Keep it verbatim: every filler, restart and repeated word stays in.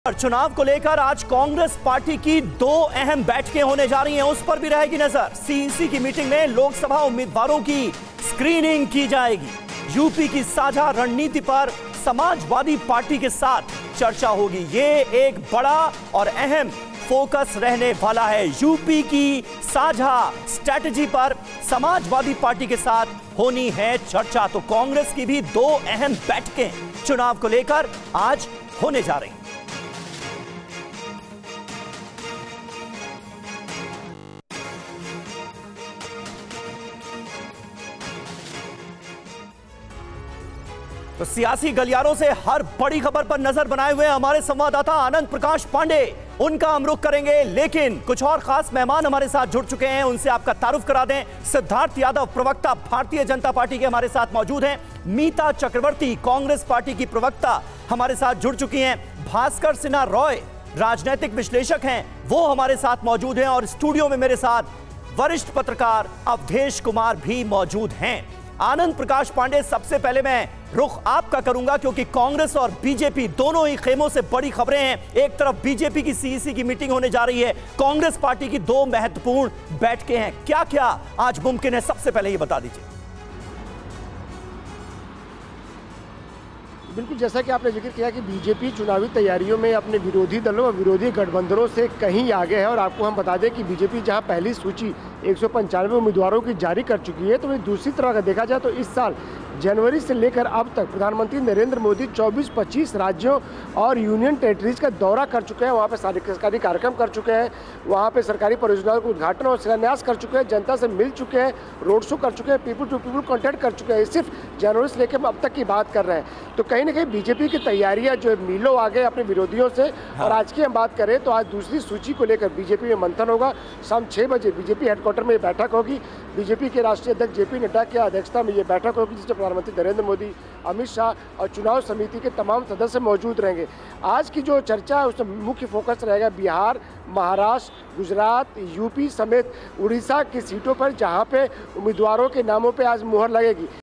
चुनाव को लेकर आज कांग्रेस पार्टी की दो अहम बैठकें होने जा रही हैं, उस पर भी रहेगी नजर। सीईसी की मीटिंग में लोकसभा उम्मीदवारों की स्क्रीनिंग की जाएगी। यूपी की साझा रणनीति पर समाजवादी पार्टी के साथ चर्चा होगी। ये एक बड़ा और अहम फोकस रहने वाला है। यूपी की साझा स्ट्रैटेजी पर समाजवादी पार्टी के साथ होनी है चर्चा। तो कांग्रेस की भी दो अहम बैठकें चुनाव को लेकर आज होने जा रही हैं। तो सियासी गलियारों से हर बड़ी खबर पर नजर बनाए हुए हमारे संवाददाता आनंद प्रकाश पांडे, उनका हम रुख करेंगे। लेकिन कुछ और खास मेहमान हमारे साथ जुड़ चुके हैं, उनसे आपका तारुफ करा दें। सिद्धार्थ यादव, प्रवक्ता भारतीय जनता पार्टी के, हमारे साथ मौजूद हैं। मीता चक्रवर्ती, कांग्रेस पार्टी की प्रवक्ता, हमारे साथ जुड़ चुकी हैं। भास्कर सिन्हा रॉय, राजनीतिक विश्लेषक हैं, वो हमारे साथ मौजूद हैं। और स्टूडियो में मेरे साथ वरिष्ठ पत्रकार अवधेश कुमार भी मौजूद हैं। आनंद प्रकाश पांडे, सबसे पहले मैं रुख आपका करूंगा, क्योंकि कांग्रेस और बीजेपी दोनों ही खेमों से बड़ी खबरें हैं। एक तरफ बीजेपी की सीईसी की मीटिंग होने जा रही है, कांग्रेस पार्टी की दो महत्वपूर्ण बैठकें हैं। क्या क्या आज मुमकिन है, सबसे पहले ये बता दीजिए। बिल्कुल, जैसा कि आपने जिक्र किया कि बीजेपी चुनावी तैयारियों में अपने विरोधी दलों और विरोधी गठबंधनों से कहीं आगे है। और आपको हम बता दें कि बीजेपी जहां पहली सूची एक सौ पंचानवे उम्मीदवारों की जारी कर चुकी है, तो वही दूसरी तरह अगर देखा जाए तो इस साल जनवरी से लेकर अब तक प्रधानमंत्री नरेंद्र मोदी चौबीस पच्चीस राज्यों और यूनियन टेरिटरीज का दौरा कर चुके हैं। वहाँ पे सरकारी कार्यक्रम कर चुके हैं, वहाँ पे सरकारी परियोजनाओं का उद्घाटन और शिलान्यास कर चुके हैं, जनता से मिल चुके हैं, रोड शो कर चुके हैं, पीपल टू पीपल कॉन्टैक्ट कर चुके हैं। सिर्फ जनवरी से लेकर अब तक की बात कर रहे हैं। तो कहीं ना कहीं बीजेपी की तैयारियां जो मीलों आगे अपने विरोधियों से। हाँ। और आज की हम बात करें तो आज दूसरी सूची को लेकर बीजेपी में मंथन होगा। शाम छः बजे बीजेपी हेडक्वार्टर में बैठक होगी। बीजेपी के राष्ट्रीय अध्यक्ष जेपी नड्डा की अध्यक्षता में ये बैठक होगी, जिसमें प्रधानमंत्री नरेंद्र मोदी, अमित शाह और चुनाव समिति के तमाम सदस्य मौजूद रहेंगे। आज की जो चर्चा है उसमें मुख्य फोकस रहेगा बिहार, महाराष्ट्र, गुजरात, यूपी समेत उड़ीसा की सीटों पर, जहां पे उम्मीदवारों के नामों पे आज मुहर लगेगी।